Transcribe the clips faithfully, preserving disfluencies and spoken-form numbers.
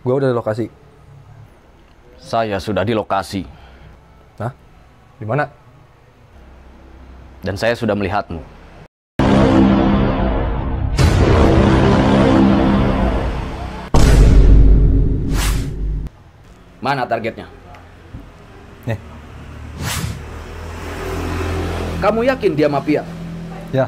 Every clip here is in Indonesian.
Gue udah di lokasi. Saya sudah di lokasi. Hah? Di mana? Dan saya sudah melihatmu. Mana targetnya? Nih. Kamu yakin dia mafia? Ya.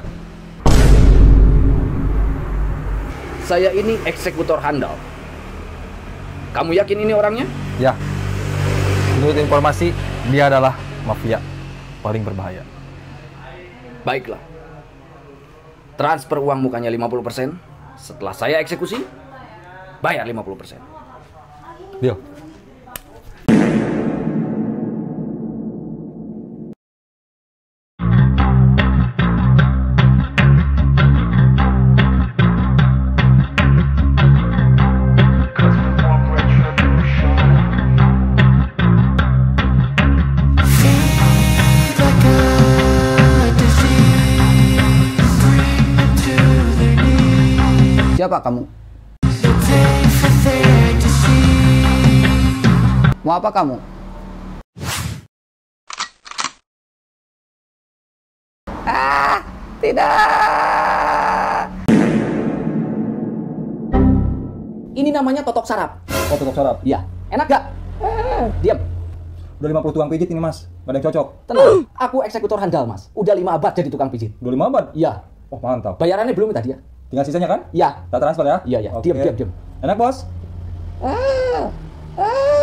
Saya ini eksekutor handal. Kamu yakin ini orangnya? Ya. Menurut informasi, dia adalah mafia paling berbahaya. Baiklah. Transfer uang mukanya lima puluh persen. Setelah saya eksekusi, bayar lima puluh persen. Deal. Siapa kamu? Mau apa kamu? Ah, tidak. Ini namanya totok sarap. Oh, tutup sarap. Iya. Enak gak? Eh, diam. Udah lima puluh tukang pijit ini, Mas. Gak ada yang cocok. Tenang. Aku eksekutor handal, Mas. Udah lima abad jadi tukang pijit. Udah lima abad? Iya. Oh, mantap. Bayarannya belum tadi ya? Tinggal sisanya kan? Iya. Kita transfer ya? Iya, iya. Oke. Diam, diam, diam. Enak, Bos? Ah, ah.